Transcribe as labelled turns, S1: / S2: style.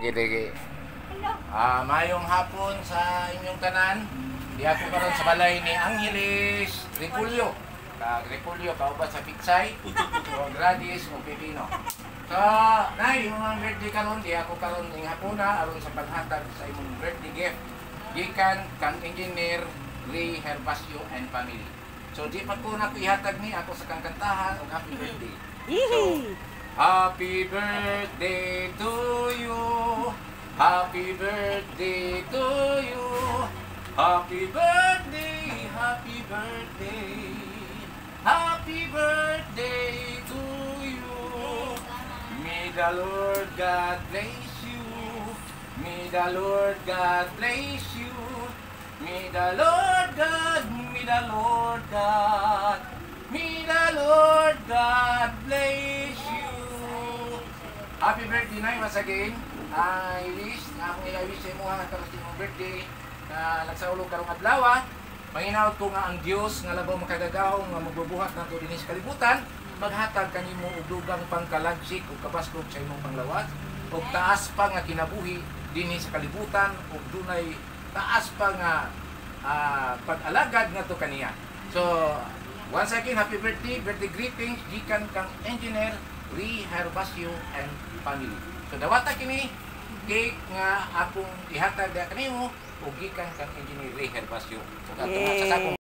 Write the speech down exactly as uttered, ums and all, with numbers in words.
S1: Sige, ah, mayong hapon sa inyong tanan. Di ako karon sa balay ni Angeles Repulyo. Kag Repulyo kauban sa Pitsay, o Gradis o Pipino. So, nay, yung mga birthday karon, di ako karon ning hapuna aron sa paghatag sa imong birthday gift gikan kang Engineer Ray Herbacio and family. So, di pa ko na ko ihatag ni ako sa kang kantahan og happy birthday. So, happy birthday to you. Happy birthday to you. Happy birthday, happy birthday. Happy birthday to you. May the Lord God bless you. May the Lord God bless you. May the Lord God, may the Lord God, may the Lord God bless you. Happy birthday na once again. I wish, na akong i-wish sa imo nga karon sa imong birthday na nagsaulog karong adlaw. Manginaot ko nga ang Dios nga labaw makagagaw nga magbubuhat nato dinhi sa kalibutan, maghatag kanimo og dugang pangkalagsik ug kabaskog sa imong panglawat ug taas pa nga kinabuhi dinhi sa kalibutan ug dunay taas pa nga uh, pag-alagad ngadto kaniya. So once again, happy birthday, birthday greetings gikan kang Engineer Ray Herbacio and family. So dawata kini cake nga akong ihatag kanimo ug gikan kang Engineer Ray Herbacio. So katong sa sakong